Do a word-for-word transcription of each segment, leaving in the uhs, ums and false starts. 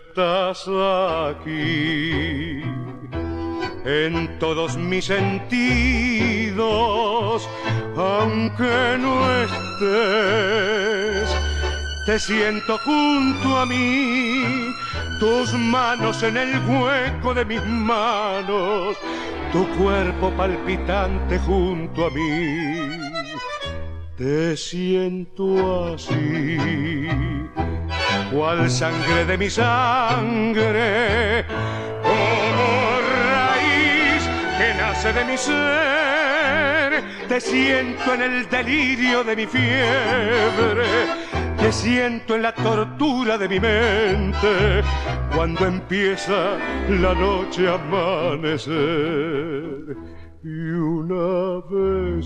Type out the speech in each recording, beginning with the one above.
estás aquí. En todos mis sentidos, aunque no estés, te siento junto a mí, tus manos en el hueco de mis manos, tu cuerpo palpitante junto a mí. Te siento así, cual sangre de mi sangre, como raíz que nace de mi ser. Te siento en el delirio de mi fiebre, te siento en la tortura de mi mente, cuando empieza la noche a amanecer. Y una vez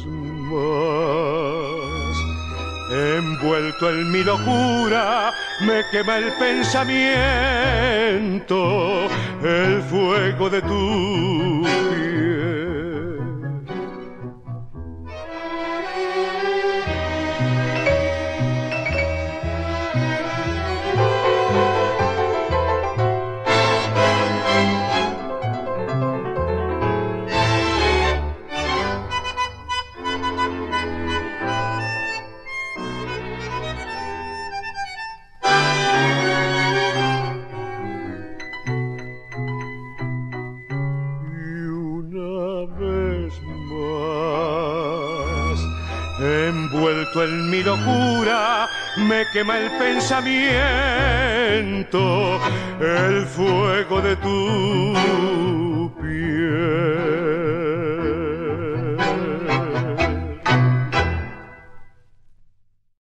más, envuelto en mi locura, me quema el pensamiento, el fuego de tu piel. Envuelto en mi locura, me quema el pensamiento, el fuego de tu